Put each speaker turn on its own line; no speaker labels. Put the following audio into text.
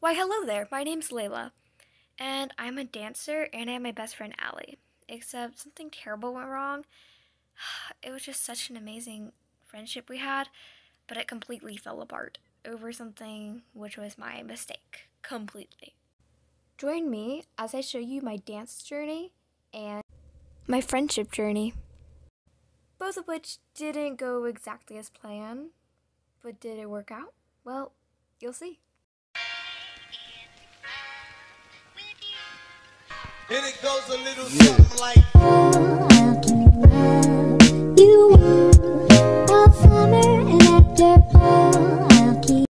Why, hello there. My name's Layla, and I'm a dancer, and I have my best friend Allie. Except something terrible went wrong. It was just such an amazing friendship we had, but it completely fell apart over something which was my mistake. Completely. Join me as I show you my dance journey and my friendship journey, both of which didn't go exactly as planned. But did it work out? Well, you'll see.
And it goes a little something like